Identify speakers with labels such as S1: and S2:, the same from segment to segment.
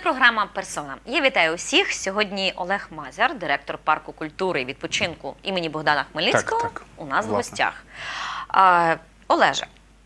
S1: програма «Персона». Я вітаю усіх. Сьогодні Олег Мазяр, директор парку культури і відпочинку імені Богдана Хмельницького, у нас в гостях. Олеже,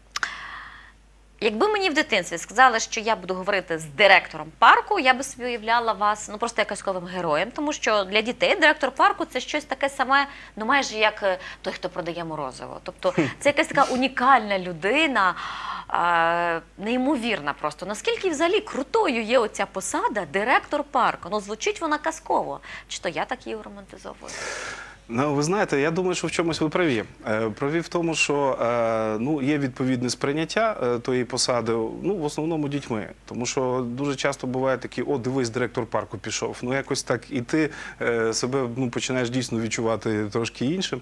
S1: якби мені в дитинстві сказали, що я буду говорити з директором парку, я би собі уявляла вас просто як казковим героєм, тому що для дітей директор парку – це щось таке саме, майже як той, хто продає морозиво. Тобто це якась така унікальна людина, неймовірна просто. Наскільки взагалі крутою є оця посада директор парку? Звучить вона казково. Чи то я так її романтизовую?
S2: Ви знаєте, я думаю, що в чомусь ви праві. Праві в тому, що є відповідне сприйняття тої посади, в основному дітьми. Тому що дуже часто буває такі: о, дивись, директор парку пішов. Якось так і ти себе починаєш дійсно відчувати трошки іншим.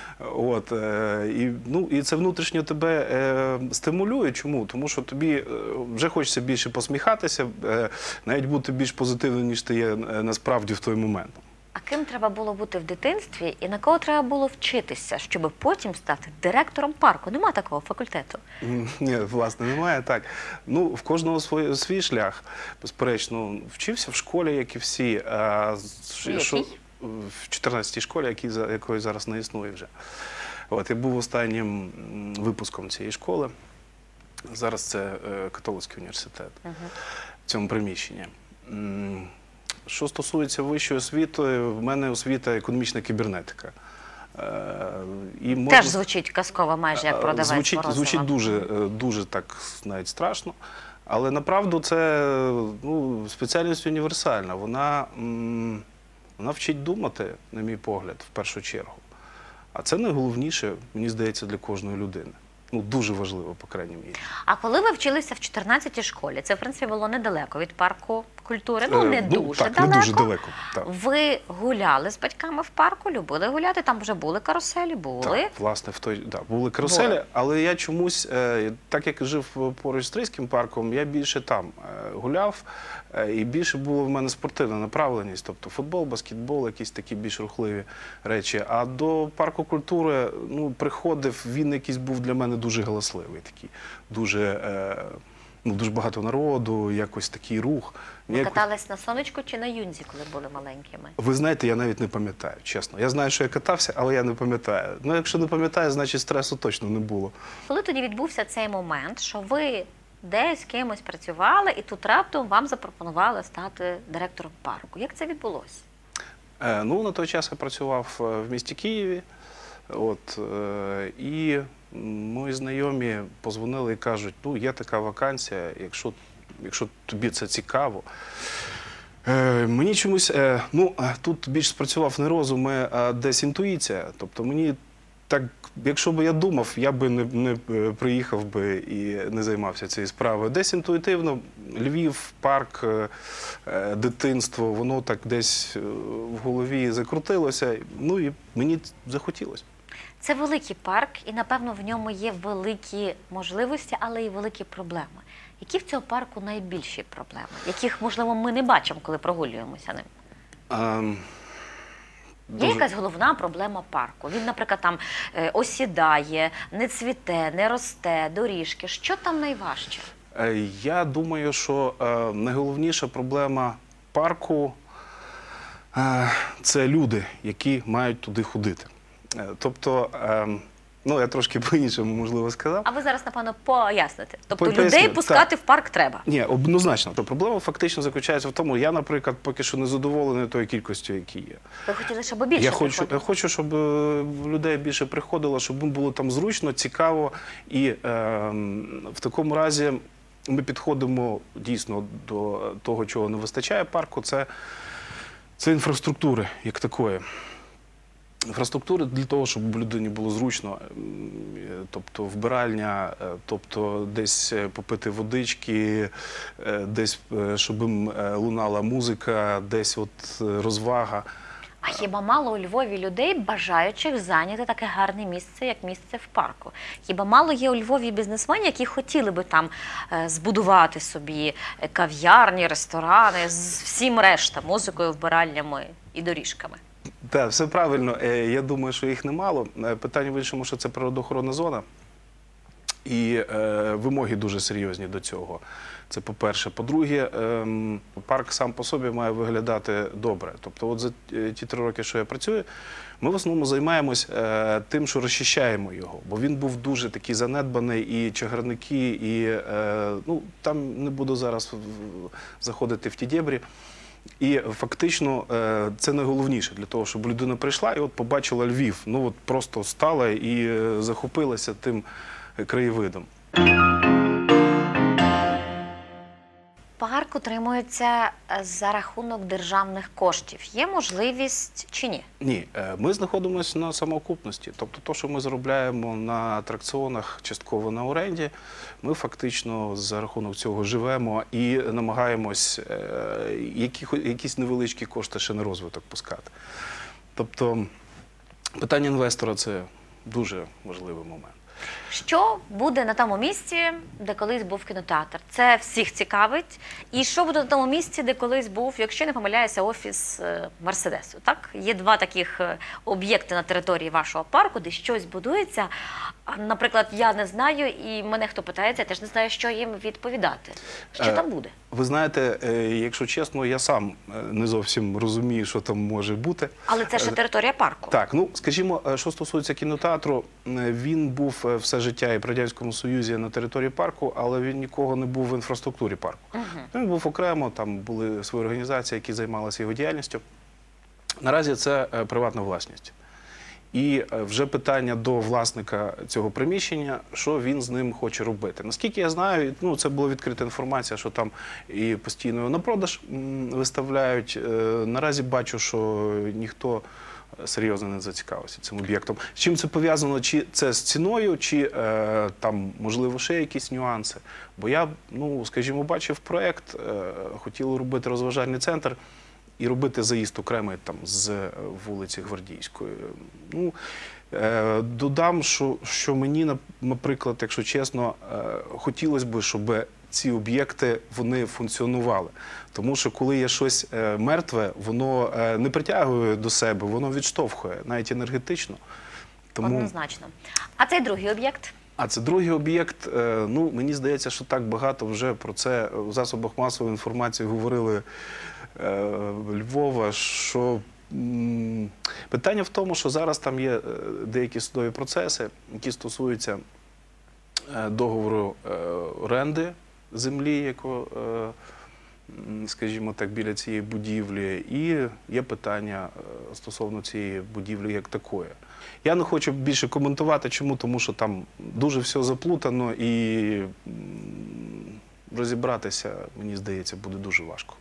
S2: І це внутрішньо тебе стимулює. Чому? Тому що тобі вже хочеться більше посміхатися, навіть бути більш позитивним, ніж ти є насправді в той момент.
S1: А ким треба було бути в дитинстві і на кого треба було вчитися, щоб потім стати директором парку? Нема такого факультету?
S2: Ні, власне, немає, так. В кожного свій шлях, безперечно. Вчився в школі, як і всі. В 14-й школі, якої зараз не існує вже. Я був останнім випуском цієї школи. Зараз це католицький університет в цьому приміщенні. Що стосується вищої освіти, в мене освіта економічна кібернетика.
S1: Теж звучить казково, майже як продавець морозива.
S2: Звучить дуже так навіть страшно. Але направду це спеціальність універсальна. Вона вчить думати, на мій погляд, в першу чергу. А це найголовніше, мені здається, для кожної людини. Дуже важливо, по крайній мірі.
S1: А коли ви вчилися в 14-й школі, це, в принципі, було недалеко від парку культури? Не дуже далеко.
S2: Не дуже далеко.
S1: Ви гуляли з батьками в парку, любили гуляти? Там вже були каруселі? Були?
S2: Так, власне, були каруселі, але я чомусь, так як жив поруч з Стрийським парком, я більше там гуляв, і більше було в мене спортивна направленість, тобто футбол, баскетбол, якісь такі більш рухливі речі. А до парку культури приходив, він якийсь був для мене дуже галасливий, такий, дуже багато народу, якось такий рух.
S1: Ви катались на сонечку чи на юнзі, коли були маленькими?
S2: Ви знаєте, я навіть не пам'ятаю, чесно. Я знаю, що я катався, але я не пам'ятаю. Якщо не пам'ятаю, значить стресу точно не було.
S1: Коли тоді відбувся цей момент, що ви десь з кимось працювали, і тут раптом вам запропонували стати директором парку? Як це відбулося?
S2: На той час я працював в місті Києві. І мої знайомі подзвонили і кажуть: є така вакансія, якщо тобі це цікаво. Мені чомусь, тут більш спрацював не розум, а десь інтуїція. Тобто мені так, якщо б я думав, я би не приїхав би і не займався цією справою. Десь інтуїтивно Львів, парк, дитинство, воно так десь в голові закрутилося, і мені захотілося.
S1: Це великий парк, і, напевно, в ньому є великі можливості, але і великі проблеми. Які в цього парку найбільші проблеми? Яких, можливо, ми не бачимо, коли прогулюємося ним? Є якась головна проблема парку? Він, наприклад, там осідає, не цвіте, не росте, доріжки. Що там найважче?
S2: Я думаю, що найголовніша проблема парку – це люди, які мають туди ходити. Тобто, я трошки по-іншому, можливо, сказав.
S1: А ви зараз, напевно, поясните. Тобто людей пускати в парк треба?
S2: Ні, однозначно. Проблема фактично заключається в тому, я, наприклад, поки що не задоволений тою кількістю, які є.
S1: Ви хотіли, щоб більше приходило?
S2: Я хочу, щоб людей більше приходило, щоб їм було там зручно, цікаво. І в такому разі ми підходимо дійсно до того, чого не вистачає парку. Це інфраструктури, як такої. Інфраструктури для того, щоб людині було зручно, тобто вбиральня, тобто десь попити водички, десь, щоб їм лунала музика, десь розвага.
S1: А хіба мало у Львові людей, бажаючих зайняти таке гарне місце, як місце в парку? Хіба мало є у Львові бізнесменів, які хотіли би там збудувати собі кав'ярні, ресторани з всім решта, музикою, вбиральнями і доріжками?
S2: Так, все правильно. Я думаю, що їх немало. Питання в іншому, що це природоохоронна зона. І вимоги дуже серйозні до цього. Це по-перше. По-друге, парк сам по собі має виглядати добре. Тобто от за ті 3 роки, що я працюю, ми в основному займаємось тим, що розчищаємо його. Бо він був дуже такий занедбаний, і чагарники, і ну, там не буду зараз заходити в ті дєбрі. І фактично це найголовніше для того, щоб людина прийшла і от побачила Львів. Ну от просто стала і захопилася тим краєвидом.
S1: Парк утримується за рахунок державних коштів. Є можливість чи ні?
S2: Ні, ми знаходимося на самоокупності. Тобто те, що ми заробляємо на атракціонах, частково на оренді, ми фактично за рахунок цього живемо і намагаємось якісь невеличкі кошти ще на розвиток пускати. Тобто питання інвестора – це дуже важливий момент.
S1: Що буде на тому місці, де колись був кінотеатр? Це всіх цікавить. І що буде на тому місці, де колись був, якщо не помиляюся, офіс Мерседесу? Так? Є 2 таких об'єкти на території вашого парку, де щось будується. Наприклад, я не знаю, і мене хто питається, я теж не знаю, що їм відповідати. Що там буде?
S2: Ви знаєте, якщо чесно, я сам не зовсім розумію, що там може бути.
S1: Але це ж територія парку.
S2: Так, ну, скажімо, що стосується кінотеатру, він був все життя і в Радянському Союзі на території парку, але він нікого не був в інфраструктурі парку. Він був окремо, там були свої організації, які займалися його діяльністю. Наразі це приватна власність. І вже питання до власника цього приміщення, що він з ним хоче робити. Наскільки я знаю, ну, це була відкрита інформація, що там і постійно на продаж виставляють. Наразі бачу, що ніхто серйозно не зацікавився цим об'єктом. З чим це пов'язано? Чи це з ціною, чи там, можливо, ще якісь нюанси? Бо я, ну, скажімо, бачив проєкт, хотіли робити розважальний центр, і робити заїзд окремий там з вулиці Гвардійської. Ну, додам, що мені, наприклад, якщо чесно, хотілося б, щоб ці об'єкти, вони функціонували. Тому що коли є щось мертве, воно не притягує до себе, воно відштовхує, навіть енергетично. Тому...
S1: Однозначно. А цей другий об'єкт?
S2: А це другий об'єкт. Ну, мені здається, що так багато вже про це в засобах масової інформації говорили Львова, що питання в тому, що зараз там є деякі судові процеси, які стосуються договору оренди землі, яку, скажімо так, біля цієї будівлі, і є питання стосовно цієї будівлі як такої. Я не хочу більше коментувати, чому, тому що там дуже все заплутано і розібратися, мені здається, буде дуже важко.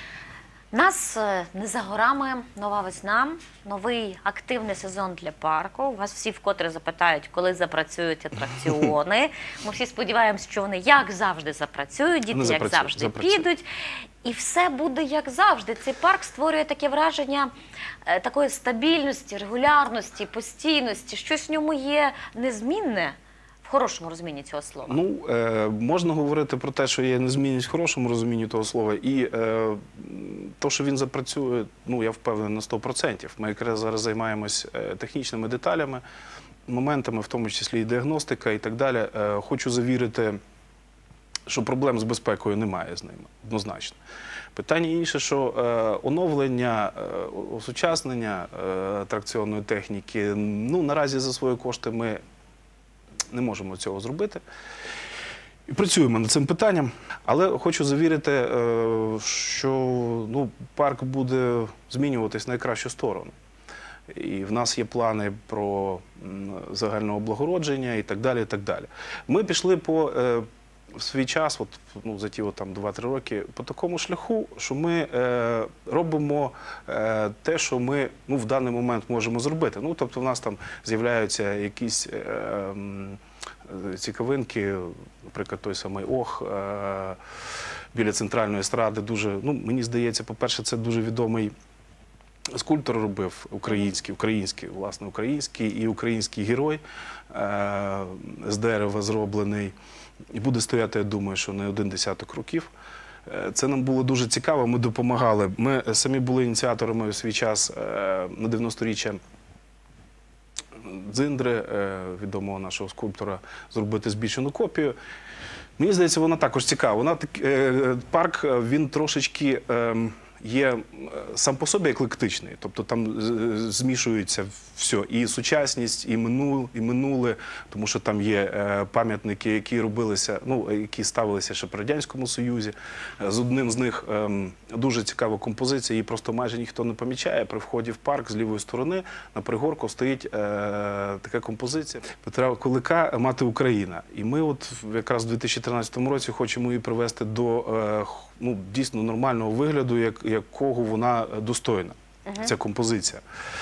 S1: Нас не за горами нова весна, новий активний сезон для парку. Вас всі вкотре запитають, коли запрацюють атракціони. Ми всі сподіваємося, що вони, як завжди, запрацюють, діти, як завжди, підуть. І все буде, як завжди. Цей парк створює таке враження такої стабільності, регулярності, постійності. Щось в ньому є незмінне. В хорошому розумінні цього слова.
S2: Ну, можна говорити про те, що є незмінність в хорошому розумінні того слова, і то, що він запрацює, ну, я впевнений на 100%. Ми якраз зараз займаємось технічними деталями, моментами, в тому числі і діагностика і так далі. Хочу завірити, що проблем з безпекою немає з ними, однозначно. Питання інше, що оновлення, осучаснення атракціонної техніки, ну, наразі за свої кошти ми не можемо цього зробити. І працюємо над цим питанням. Але хочу завірити, що ну, парк буде змінюватись на найкращу сторону. І в нас є плани про загальне облагородження і так далі, і так далі. Ми пішли по в свій час, от, ну, за ті 2-3 роки, по такому шляху, що ми робимо те, що ми в даний момент можемо зробити. Ну, тобто в нас там з'являються якісь цікавинки, наприклад, той самий ОХ біля центральної естради. Дуже, ну, мені здається, по-перше, це дуже відомий скульптор робив український і український герой з дерева зроблений. І буде стояти, я думаю, що не 10 років. Це нам було дуже цікаво, ми допомагали. Ми самі були ініціаторами у свій час на 90-річчя Дзиндри, відомого нашого скульптора, зробити збільшену копію. Мені здається, вона також цікава. Парк, він трошечки є сам по собі еклектичний, тобто там змішується все, і сучасність, і минуле, тому що там є пам'ятники, які робилися, які ставилися ще при Радянському Союзі. З одним з них дуже цікава композиція, її просто майже ніхто не помічає. При вході в парк з лівої сторони на пригорку стоїть така композиція Петра Кулика «Мати Україна». І ми от якраз в 2013 році хочемо її привести до дійсно нормального вигляду, якого вона достойна, ця композиція.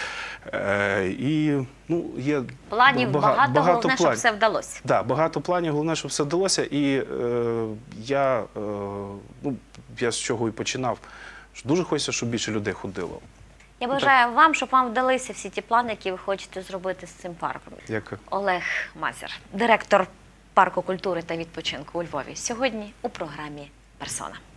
S2: І є
S1: планів багато, головне, щоб все вдалося.
S2: Так, багато планів, головне, щоб все вдалося. І я з чого і починав, що дуже хочеться, щоб більше людей ходило.
S1: Я бажаю вам, щоб вам вдалися всі ті плани, які ви хочете зробити з цим парком.
S2: Дякую.
S1: Олег Мазір, директор парку культури та відпочинку у Львові, сьогодні у програмі «Персона».